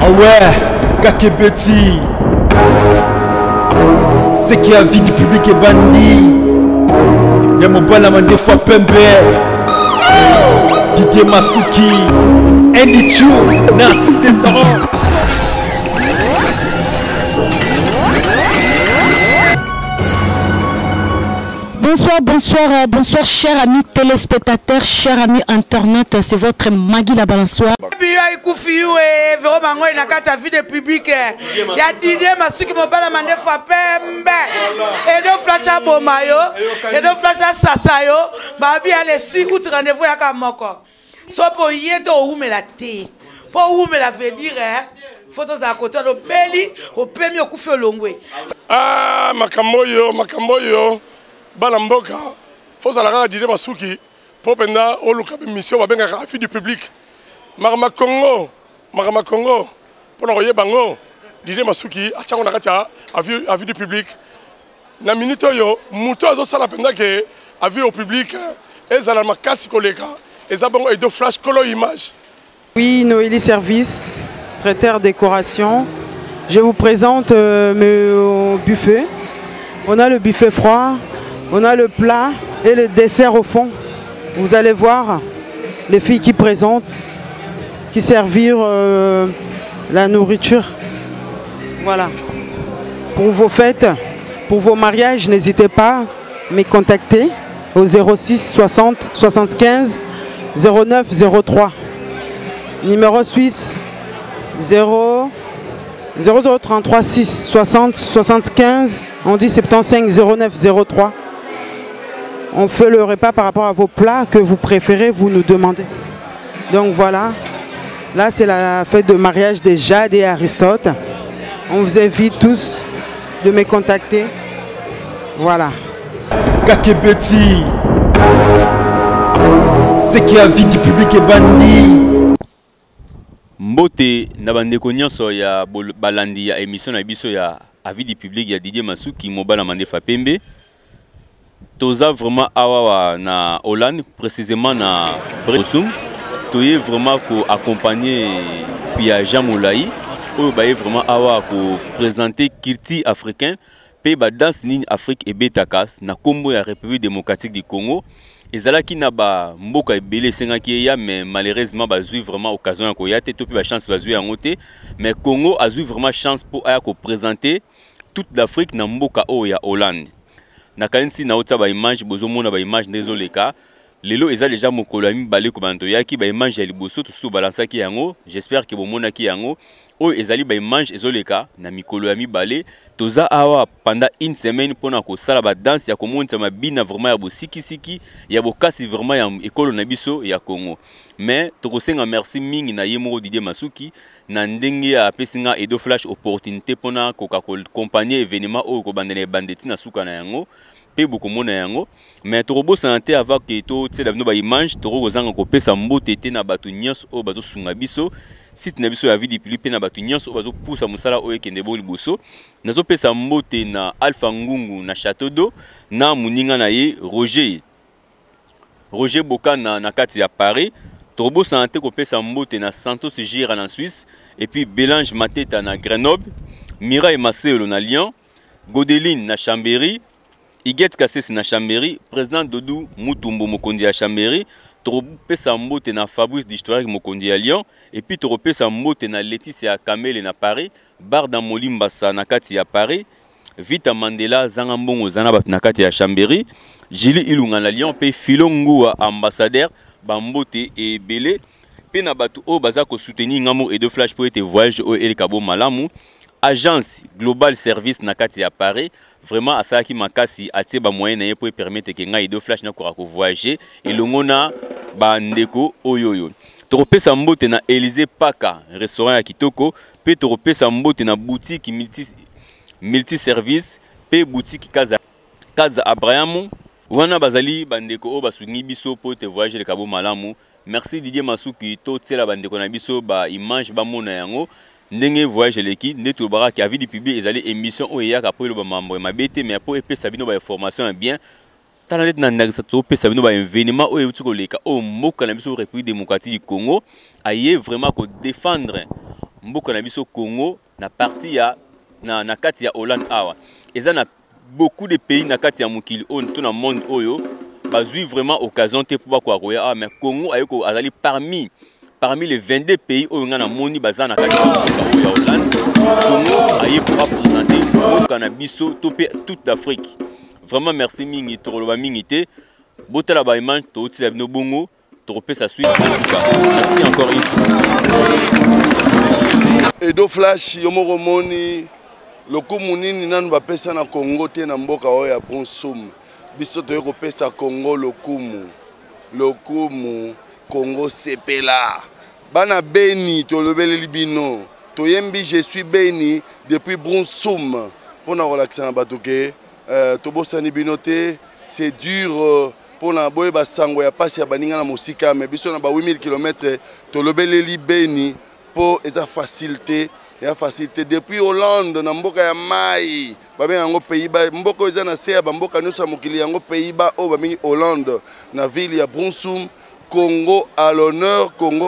Ah ouais, Kakebeti. C'est qui a vie du public est bandit. Y'a mon balaman des fois Pembe. Didier Masuki. Andy Chou. Narcisse Descendant. Bonsoir chers amis téléspectateurs, chers amis internautes, c'est votre Magui la balançoire. Ah, Makamboyo. Balamboka, faut aller dire Masuki pour pendant au local de mission va bien à la vie du public. Marama Congo, pour l'envoyer bango, dire Masuki à tiens on a vu du public. Na minute yo, muto azo sala pendant que a vu au public et ça la makasi koleka et ça bon et deux flash color image. Oui, Noélie Service, traiteur décoration. Je vous présente mon buffet. On a le buffet froid. On a le plat et le dessert au fond. Vous allez voir les filles qui présentent, qui servirent la nourriture. Voilà. Pour vos fêtes, pour vos mariages, n'hésitez pas à me contacter au 06 60 75 09 03. Numéro suisse 0033 6 60 75 on dit 75 09 03. On fait le repas par rapport à vos plats que vous préférez, vous nous demandez. Donc voilà, là c'est la fête de mariage de Jade et Aristote. On vous invite tous de me contacter. Voilà. Kakebeti. C'est qui a vie du public est bandit. Mbote na bandeko nyonso ya balandi ya émission na biso ya avis du public ya Didier Masuki mobala mandefa Pembe. Toza vraiment awa na Hollande, précisément na Bressoum. Toye vraiment pour accompagner Pia Jean Moulaï. Oyo baye vraiment awa pour présenter Kirti africain. Pe ba danse ni Afrique et Betakas na Kombo ya République démocratique du Congo. Ezalaki na ba mboka ebele sengaki ya mais malheureusement bazui vraiment occasion ya koyate to pe ba chance bazui yango te mais Congo a eu vraiment chance pour aya ko présenter toute l'Afrique na mboka o ya Hollande. Na kalensi na ota ba image bozomona ba image ndezoleka lelo eza déjà mokolo ami balé ko banto yaki ba image ya liboso tout balansaki yango j'espère que bomona ki yango o ezali ba image ezoleka na mikolo ami balé toza awa pendant une semaine pona ko sala ba danse ya komonta mabina vraiment ya bosikisiki ya bokasi vraiment ya ekolo na biso ya Congo mais tokosenga merci mingi na yemo Didier Masuki na ndenge ya pesinga edo flash opportunité pona ko accompagner événement o ko bandene bandeti na suka na yango pe beaucoup mona yango mais torobo santé avant que to tsela bino ba image toro zanga ko pesa mbote te na batu nyonso o bazo sunga biso site na biso ya vie du public pe na batu nyonso bazo poussa musala o ekende bo liboso nazo pesa mbote na Alpha Ngungu na Château d'Eau na muninga na ye Roger Bokana na kati ya Paris torobo santé ko pesa mbote na Santos Gira na Suisse et puis Bélange Mateta na Grenoble Mireille Maselo na Lyon Godeline na Chambéry Iguette Kasses na Chambéry, président Dodou Mutumbo Mokondi à Chambéry, Toropesa Mbote na Fabrice d'Histoire Mokondi à Lyon, et puis Toropesa Mbote na Laetitia Kamele na Paris, Barda Molimbasa na Kati à Paris, Vita Mandela Zangambongo Zanabat na Kati à Chambéry, Gili Ilunga na Lyon, puis Filongo ambassadeur, Bambote et Belé, puis Nabatu O Bazako soutenir Ngamo et de Flash pour être voyage au Elikabo Malamu, Agence Global Service na Kati à Paris, vraiment à ça qui m'a cassé à tirer moyen pour permettre que ngai de flash na ko voyager et longona ba ndeko oyoyo toropesa mbote na Élysée Paka restaurant ya kitoko pe toropesa mbote na boutique multi service pe boutique Kaza Abraham wana bazali bandeko o basungi biso pour te voyager le Kabo Malamu. Merci Didier Masuki to tsela bandeko na biso ba image ba mona yango ndenge voyage leki neto baraki avis du public ezali émission o yaka pour le membre mabete mais pour epesa sabino ba information bien tala net na ndakisa to pesa sabino ba événement o yutuko leka o moka na biso République démocratique du Congo aye vraiment ko défendre mboka na biso Congo na partie ya na kati ya Hollande awa. Eza na beaucoup de pays na kati ya mokili on tout na monde oyo bazui vraiment occasion te pour ba roya awa, mais Congo ayoko azali parmi les 22 pays oyo nga na moni baza na kati ya Hollande. Congo aye pour représenter mboka na biso topé toute l'Afrique. Vraiment merci mingi toloba mingi te. Botala ba image to tila bino bongo to sa suite. Merci encore une fois. Edo Flash yomoko moni lokumu nini nanu bapesa na Congo te na mboka oyo ya Bronsum. Biso toye kopesa Congo lokumu Congo sepela. Bana Beni tolobeleli bino. Toyembi je suis Beni depuis Bronsum. Pona relaxer na batuke tobosani bino te. C'est dur pour na boye basango ya pasi ya baninga na musika, mais biso na ba 8000 km tolobeleli Beni pour eza facilité. Il y a facilité depuis Hollande na mboka ya mai babenga yango Pays-Bas, mboka eza na se ya mboka nyonso ya mokili yango Pays-Bas o babengi Hollande na ville ya Bronsum. Congo à l'honneur, Congo.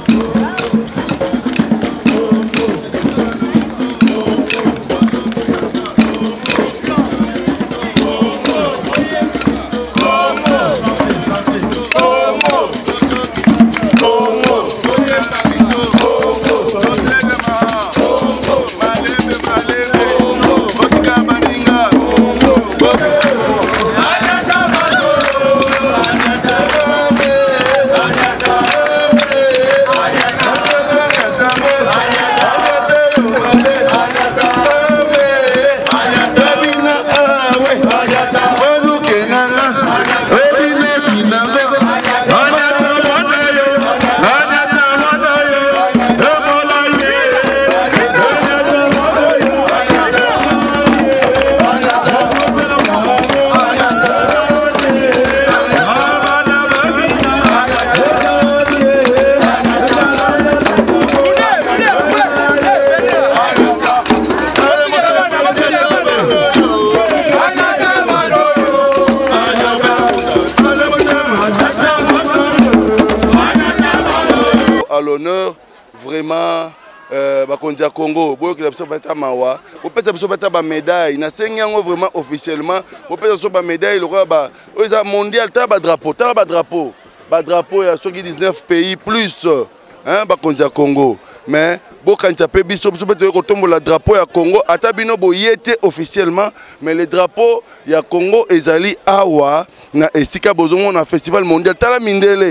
À l'honneur, vraiment, bakonzi Congo, boyo kila biso bata mawa, opesa biso bata ba médaille, na sengi yango vraiment officiellement, opesa biso ba médaille le ba oza mondial ta ba drapeau ya soki 19 pays plus hein bakonzi Congo. Mais bokanza pe biso beto ko tombola drapeau ya Congo, ata bino boyete officiellement, mais le drapeau ya Congo ezali awa na esika bozongo na festival mondial tala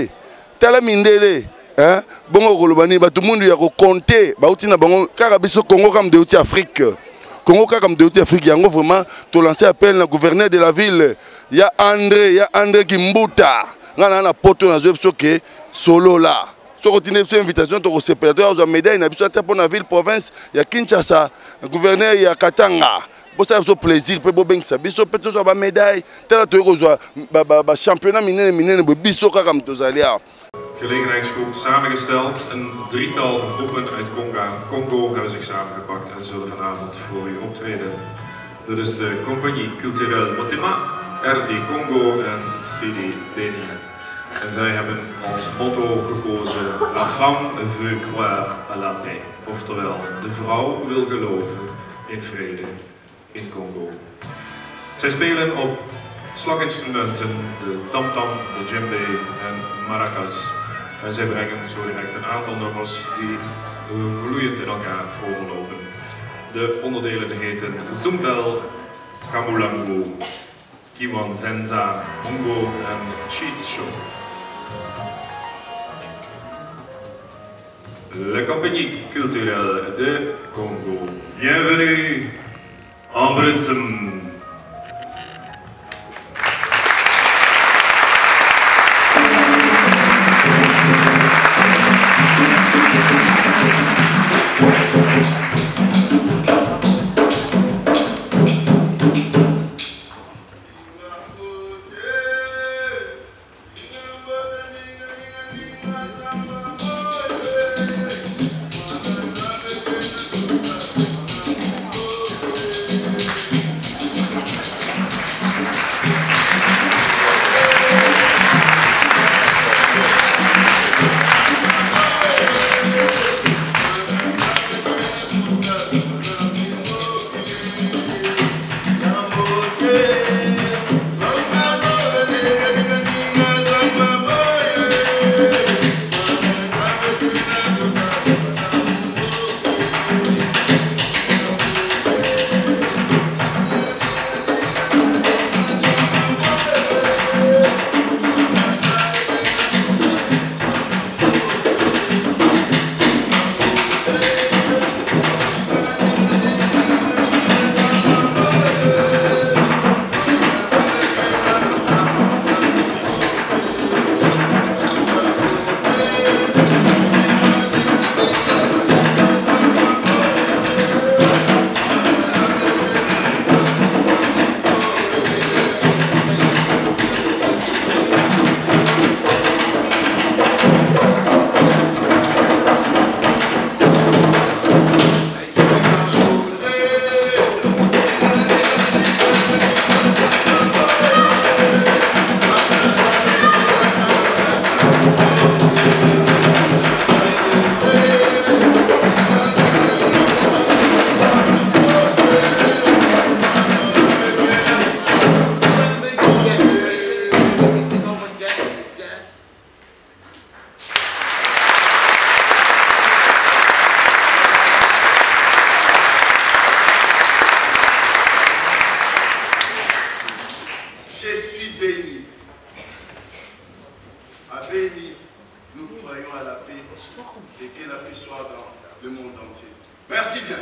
mindele. Hein? Bongo kolobani ba tout monde ya ko compter ba uti na bango kaka biso Congo comme de uti Afrique. Congo kaka comme de uti Afrique yango vraiment to lancer appel na gouverneur de la ville. Ya André Kimbuta. Ngana na poto na zo biso ke solo là. So continuer cette invitation to separateur aux médailles na biso ta pour na ville province ya Kinshasa, gouverneur ya Katanga. Bo ça so plaisir pe bo bengisa biso pe to so ba médaille tela to ko zo ba championnat minene biso kaka mtozali a. Gelegenheidsgroep samengesteld. Een drietal groepen uit Congo hebben zich samengepakt en zullen vanavond voor u optreden. Dat is de Compagnie Culturelle Motema, RD Congo en CD Beni. En zij hebben als motto gekozen La femme veut croire à la paix. Oftewel, de vrouw wil geloven in vrede in Congo. Zij spelen op slaginstrumenten, de tamtam, de djembe en maracas. En zij brengen zo direct een aantal nummers die vloeiend in elkaar overlopen. De onderdelen heten Zumbel, Kamulango, Kiwanzenza, Bongo en Chicho. La Compagnie Culturelle de Congo. Bienvenue en Bronsum. Merci bien.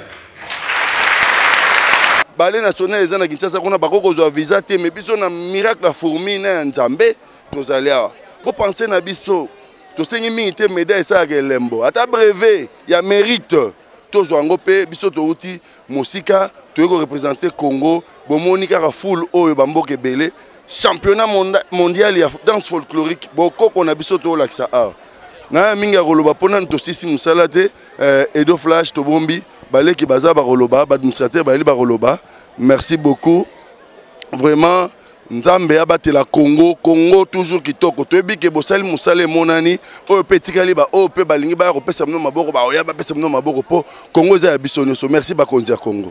Ballet national eza na Kinshasa kuna bakoko zo visa te mais biso na miracle la fourmi na Nzambe tozali awa. Vous pensez na biso to sengi mingi te médaille ça ke lembo. Ata brevet ya mérite to zo ngo pe biso to uti musika to ko représenter Congo bomoni kaka full oyo bamboke belé championnat mondial ya danse folklorique boko kona biso to laksa awa. Na mingi koloba pona to sisi musala te Edo Flash to bombi balé ki baza ba koloba ba administrateur ba li ba koloba. Merci beaucoup. Vraiment Nzambe abatela Congo toujours kitoko toyebi ke bosali musale monani oyo petit kaliba oyo pe balingi ba kopesa mno maboko ba oya ba pesa mno maboko po Congo za ya biso nyonso. Merci ba konzi ya Congo.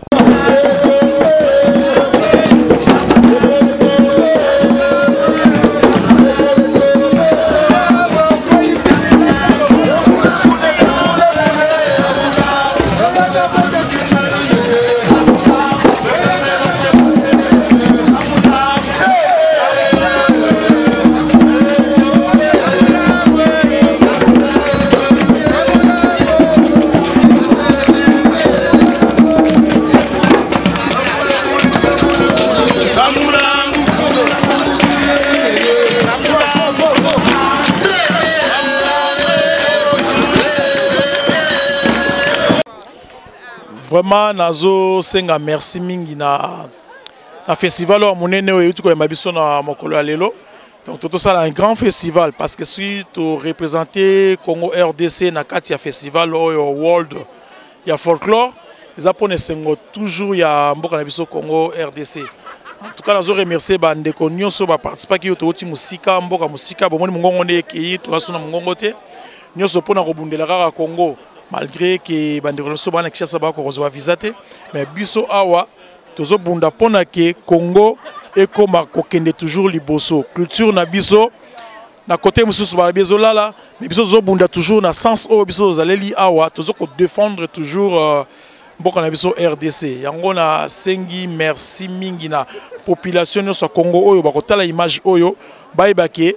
Vraiment nazo senga merci mingi na festival au monene oyo tuko mabiso na mokolo ya lelo. Donc tout ça un grand festival parce que si tu représenter Congo RDC na kati ya festival oyo world ya folklore les apone sengo toujours ya mboka na biso Congo RDC. En tout cas nazo remercier bande ko nyonso ba participer ki to musika mboka musika bomoni mongongo ne ki to asuna mongongo te nyonso pona ko bundela kaka Congo. Malgré que banderoso bana kishasa ba ko rezoa visate mais biso awa tozo bunda pona ke Congo ekoma ko kende toujours liboso culture na biso na côté mususu ba biso lala mais biso zo bunda toujours na sens o biso zaleli awa tozo ko défendre toujours mboka na biso RDC yango na sengi merci mingi na population nyonso Congo oyo ba ko tala image oyo bayebake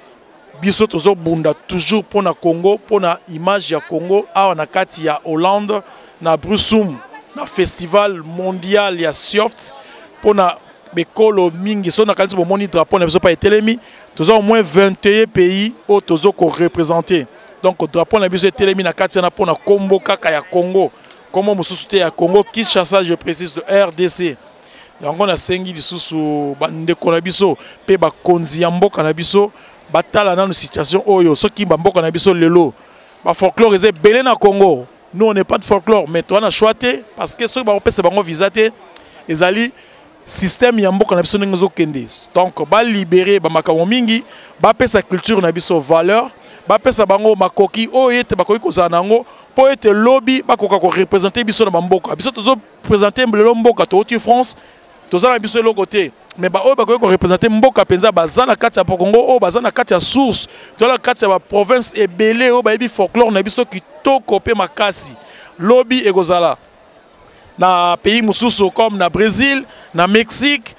biso tozo bunda toujours pour na Congo pour na image ya Congo awa na kati ya Hollande na Brusum na festival mondial ya Soft pour na bekolo mingi so na kati bo moni drapeau na biso pa etelemi tozo au moins 21 pays au tozo ko représenter donc drapeau na biso etelemi na kati na pour na kombo kaka ya Congo comme mususu te ya Congo Kinshasa je précise de RDC yango na sengi lisusu bande ko na biso pe ba konzi ya mboka na biso batala dans une situation oyo soki bamboka na biso lelo ba folklore est belé na Congo nous on n'est pas de folklore mais toi on a choisi parce que soki ba opesa bango visate ezali système ya mboka na biso ngezo kende donc ba libérer ba makambo mingi ba pesa culture na biso valeur ba pesa bango makoki oyo ete bakoki kozana nango po ete lobby bakoka ko représenter biso na mboka biso tozo présenter mbelo mboka to oti France toza na biso lo côté mais ba oyo bakoki ko représenter mboka penza bazana kati ya Congo o bazana kati ya source to la kati ya ba province ebele o ba yebi folklore na biso kitoko pe makasi lobby ekozala na pays mususu comme na Brésil na Mexique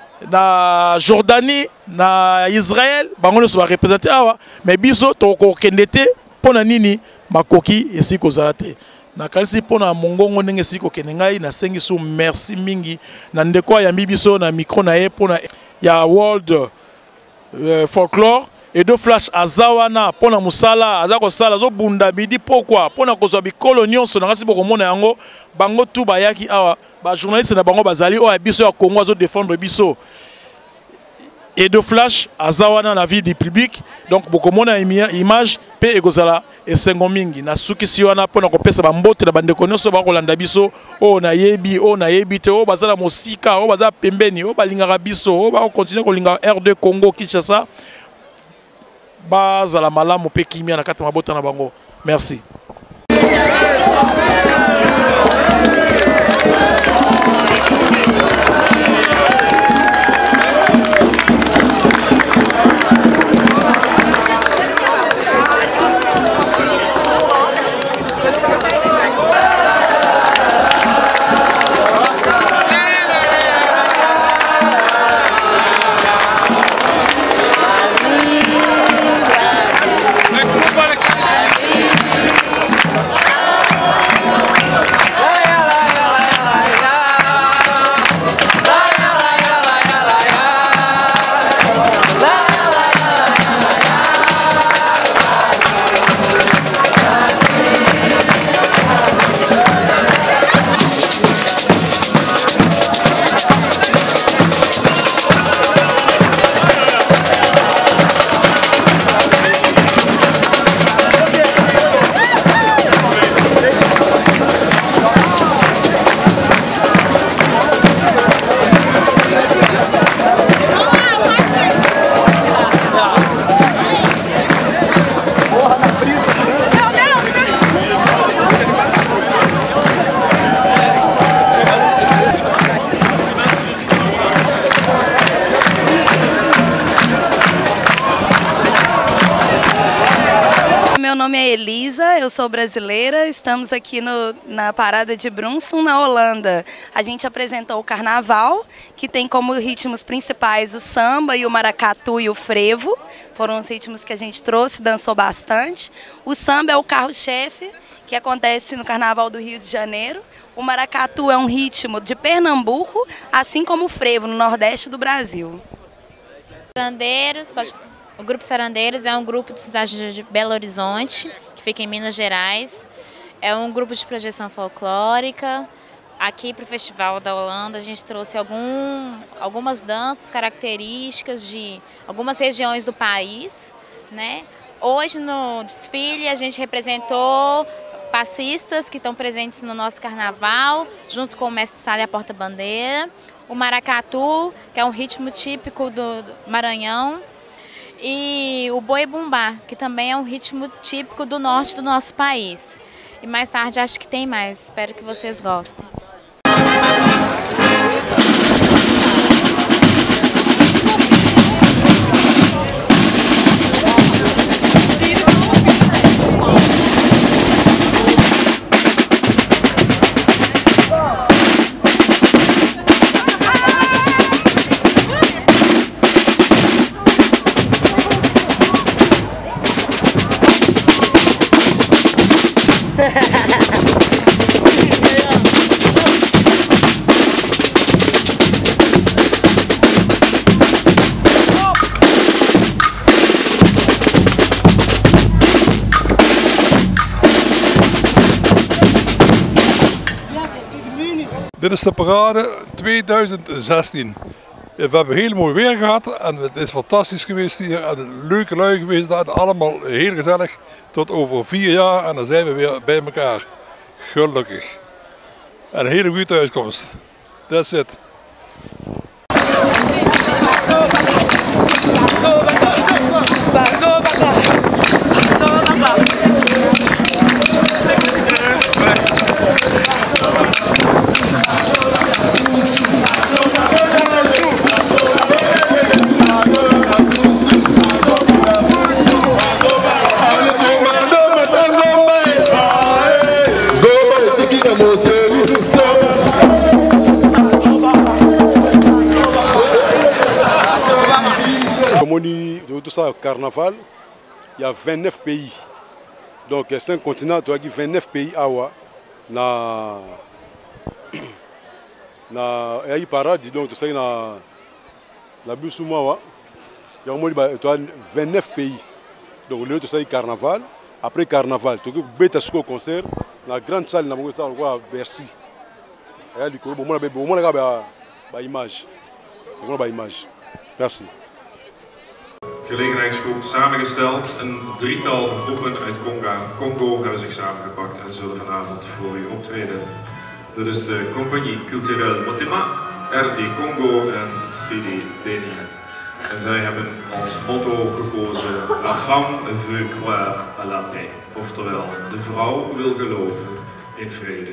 na Jordanie na Israël bango nyonso ba représenter awa mais biso to ko kendete pona nini makoki esi kozala te na kalisi pona mongongo ndenge siko kenengai na sengi su merci mingi na ndeko ya biso na micro na ye pona ya world folklore Edo Flash azawana pona musala azako sala zo bunda midi pourquoi pona kozwa bikolo nyonso na kasi boko mona yango bango tu bayaki awa ba journaliste na bango bazali o ya biso ya Congo azo défendre biso Edo Flash azawana na vie du public donc boko mona image pe ekozala esengo mingi na suki si wana pona kopesa ba mbote na bandeko nyonso ba kolanda biso o na yebi te o bazala mosika o bazala pembeni o balingaka biso o ba continuer kolinga R2 Congo Kinshasa bazala malamu pe kimia na kati mabota na bango merci. nome é Elisa, eu sou brasileira, estamos aqui na parada de Brunssum, na Holanda. A gente apresentou o carnaval, que tem como ritmos principais o samba e o maracatu e o frevo. Foram os ritmos que a gente trouxe, dançou bastante. O samba é o carro-chefe, que acontece no Carnaval do Rio de Janeiro. O maracatu é um ritmo de Pernambuco, assim como o frevo, no Nordeste do Brasil. O Grupo Sarandeiros é um grupo de cidade de Belo Horizonte, que fica em Minas Gerais. É um grupo de projeção folclórica. Aqui para o Festival da Holanda a gente trouxe algumas danças características de algumas regiões do país, né? Hoje no desfile a gente representou passistas que estão presentes no nosso carnaval, junto com o mestre Sala e a porta-bandeira. O maracatu, que é um ritmo típico do Maranhão. E o boi bumbá, que também é um ritmo típico do norte do nosso país. E mais tarde acho que tem mais, espero que vocês gostem. Dit is de parade 2016. We hebben heel mooi weer gehad en het is fantastisch geweest hier. En leuke lui geweest, allemaal heel gezellig. Tot over 4 jaar en dan zijn we weer bij elkaar. Gelukkig. En een hele goede thuiskomst. That's it. Tout ça au carnaval, il y a 29 pays. Donc 5 continents, il y a 29 pays awa. Na y parade donc tout ça na Busumawa. Il y a 29 pays. Donc le tout ça carnaval, après carnaval, tu peux bêta au concert la grande salle na à Bercy. Et du coup bon la image. Bon la image. Merci. Gelegenheidsgroep samengesteld. Een drietal groepen uit Congo hebben zich samengepakt en zullen vanavond voor u optreden. Dit is de Compagnie Culturelle Motema, RD Congo en CD Benin. En zij hebben als motto gekozen La femme veut croire à la paix. Oftewel, de vrouw wil geloven in vrede.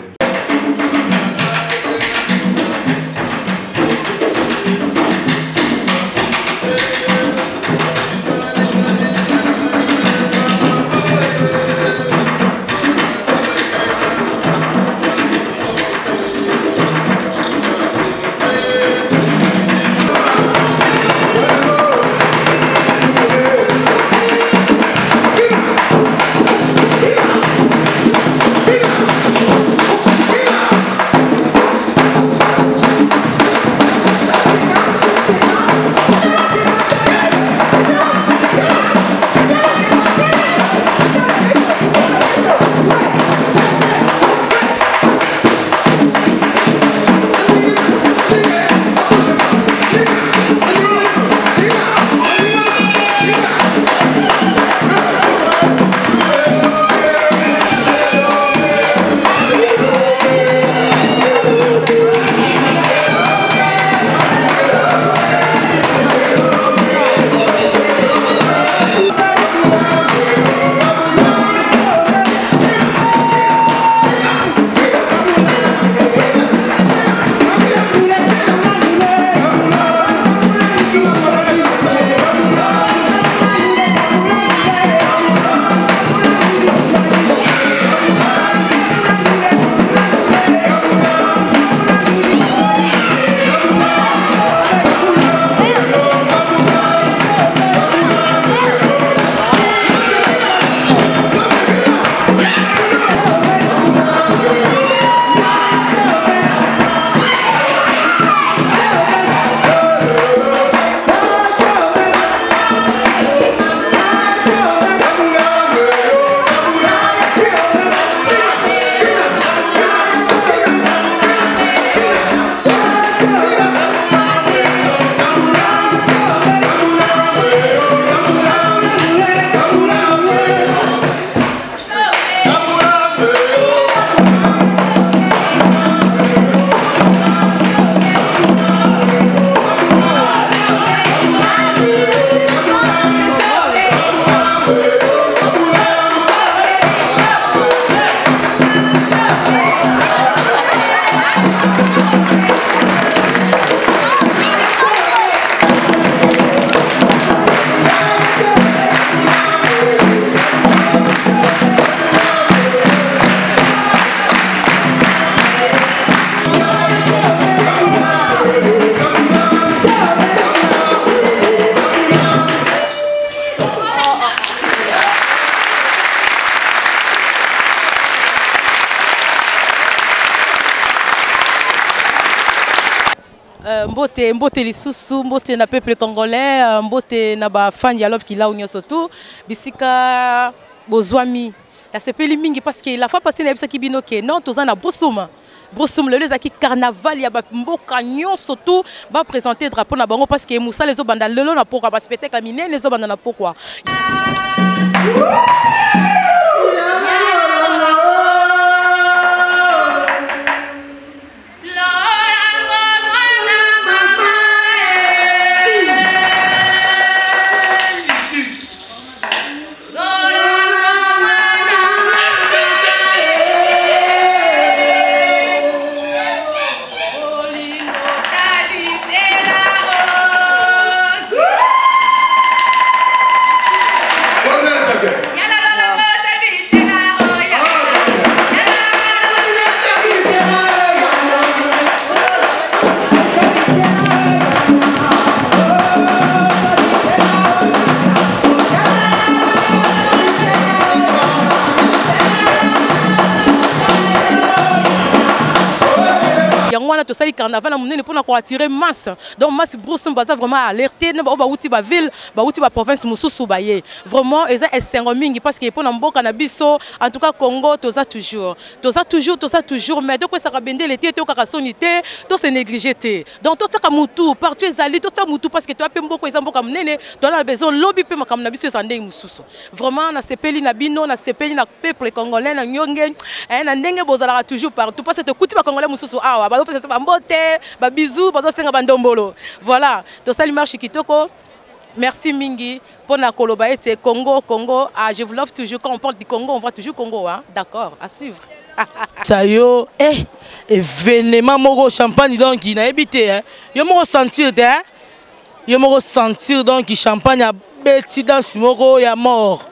mbote lisusu mbote na peuple congolais mbote na ba fan ya love kila unyo surtout bisika bozwami la sepeli mingi parce que la fois passée na bisaki bino ke non tozana bosuma Brossoum le zaki carnaval ya ba mboka nyonso surtout ba présenter drapeau na bango parce que Moussa les obanda lelo na pourquoi ba spectacle mine les obanda na pourquoi tout ça, le carnaval, on est pour attirer masse. Donc, masse Brossoum, vraiment alerté, on va outil la ville, outil la province, Moussou Baye. Vraiment, ils sont mingi parce que pour n'importe canabiso, en tout cas Congo, tout ça toujours, mais donc ça va bender l'été, tout ça sonité, tout c'est négligé. Donc tout ça moutou, partout les alliés, tout ça moutou parce que tu as peu beaucoup exemple comme nene, tu as besoin lobby peu comme nabiso sandé Moussou. Vraiment, na sepeli na bino, na sepeli na peuple congolais, na nyonge, na ndenge bozala toujours partout parce que tu écoutes pas congolais Moussou, ah, bah Bambote, bisous, bandombolo. Voilà, tout ça marche kitoko. Merci Mingi pour la Kolobaete Congo. Ah, je vous love toujours. Quand on parle du Congo, on voit toujours Congo. Hein? D'accord, à suivre. Ça yo, événement moro champagne donc il n'a habité. Hein? Yo me ressentir, hein? Yo me ressentir donc champagne a bêti dans ce moro ya mort.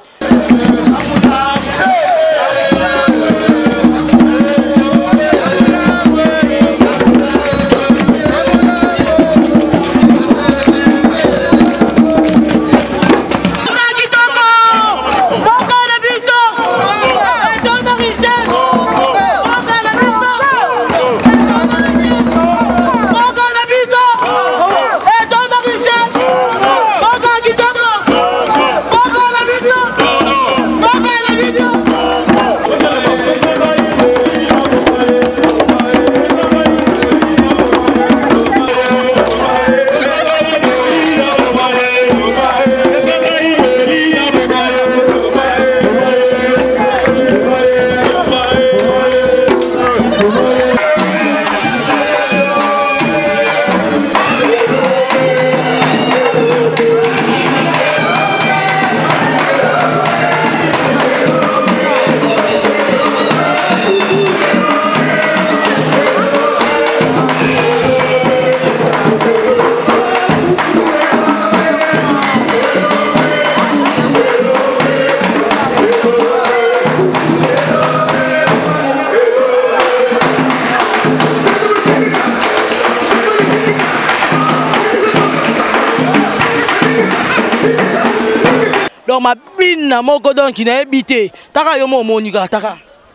Donc ma bine na moko donc n'a habité. Taka yomo monika taka.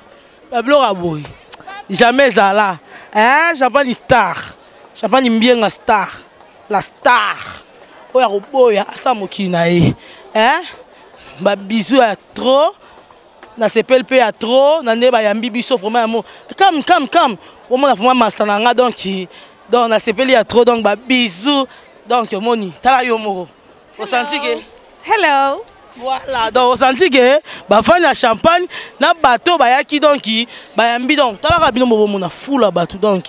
La blora boy. Jamais là. Hein, champagne star. Champagne bien la star. La star. Oya boya asa mokina e. Hein? Ba bisou à trop. Na CPLP à trop, na ne ba yambi biso vraiment mo. Come. Au moins vraiment master nga donc na CPLP à trop donc ba bisou. Donc moni, tala yomo. Vous sentez que hello. Voilà, donc on sentit que bafan la champagne na bateau bayaki donc bayambi donc tala rabino mo mona foule bateau donc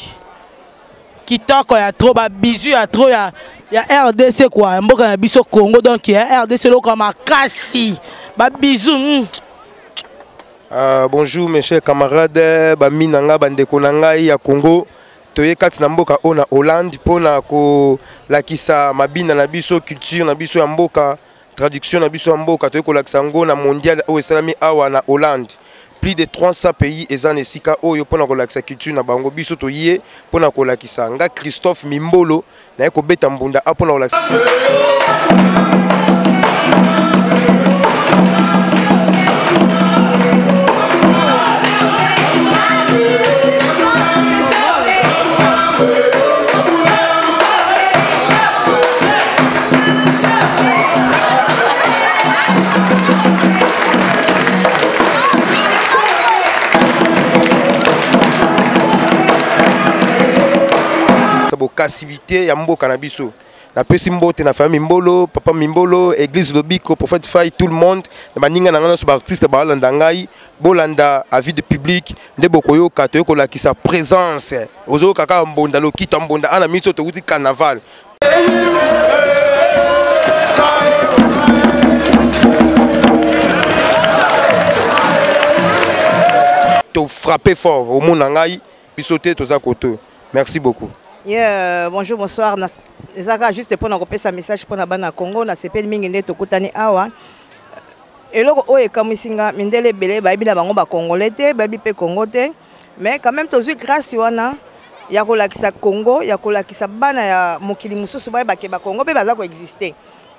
kitoko ya trop ba bisu ya trop ya RDC quoi mboka na biso Congo donc ya RDC lo comme makasi ba bisu. Bonjour mes chers camarades, ba minanga bandeko nanga ya Congo. Toye kati na mboka ona Hollande pona ko lakisa mabina na biso culture na biso ya mboka. Traduction na biso mboka to kolakisa ngo na mondial o esalami awa na Hollande. Plus de 300 pays ezan esika oyo pona kolakisa culture na bango biso to yé pona kolakisa nga Christophe Mimbolo na ko beta mbunda apona kolakisa bokasivité ya mboka na biso. Napesi mbote na famille Mimbolo, papa Mimbolo, église Lobiko, prophète Faye, tout le monde. Na baninga na ngana so ba artiste ba landa ngai, bolanda avis de public, nde bokoyo kato ko la ki sa présence. Ozo kaka mbonda lokita mbonda ana miso to uti carnaval. To frapper fort au monde ngai, bisoté to za koto. Merci beaucoup. Yeah, bonjour, bonsoir. Ezaka juste pour nous repasser un message pour na Congo, na sepel mingi nde tokutani awa. Eloko oye kamisinga mindele belé babi na bango ba congolais te, babi pe Congo te. Mais quand même tozui grâce wana ya kolakisa Congo, ya kolakisa bana ya mokili mususu ba ke ba Congo pe baza ko exister.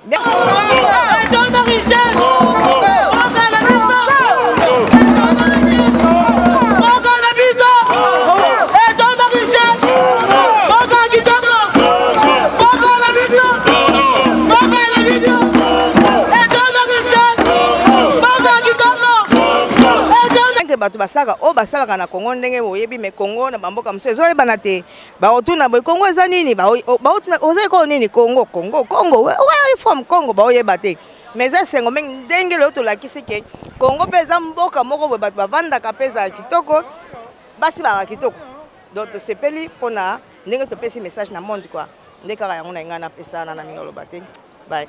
Bato basaka o basalaka na Congo ndenge boyebi me Congo na bamboka mosusu ezoyebana te baotuna boye Congo eza nini baotuna oza ko nini Congo where are you from Congo baoyeba te mais eza sengo mingi ndenge leo tolakisi ke Congo mpe eza mboka moko boye bato bavandaka mpe ezala kitoko basi baka kitoko donc tosepeli mpona ndenge topesi message na monde quoi nde kaka yango na ngai napesana na mingi oloba te bye.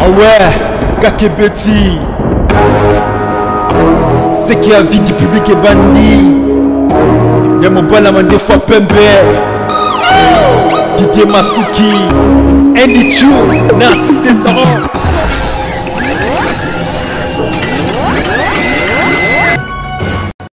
Ah ouais, Kakebeti. C'est qui a vie du public est bandit. Y'a mon balaman des fois Pembe. Bigé Masuki. Andy Chou, Narcisse Descendants.